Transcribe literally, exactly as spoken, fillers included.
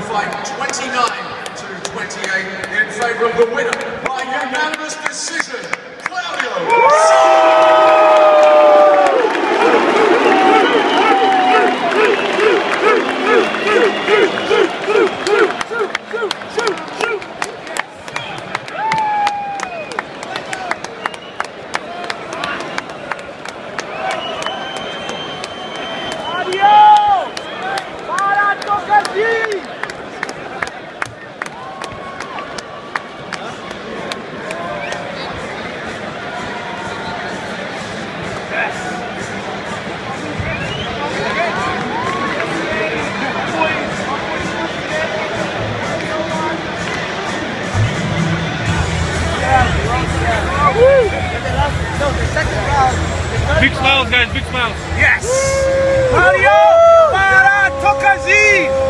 fight twenty-nine to twenty-eight in favour of the winner by unanimous decision, Claudio Silvas! Big smiles, guys, big smiles. Yes! Claudio para Octagon!